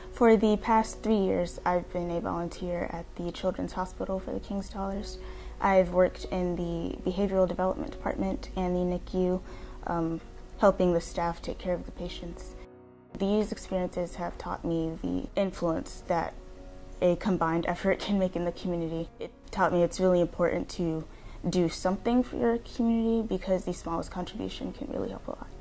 For the past 3 years, I've been a volunteer at the Children's Hospital for the King's Scholars. I've worked in the Behavioral Development Department and the NICU, helping the staff take care of the patients. These experiences have taught me the influence that a combined effort can make in the community. It taught me it's really important to do something for your community because the smallest contribution can really help a lot.